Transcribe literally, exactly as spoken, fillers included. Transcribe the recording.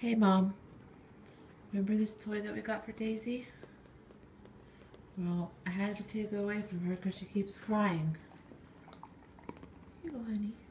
Hey Mom, remember this toy that we got for Daisy? Well, I had to take it away from her because she keeps crying. Here you go, honey.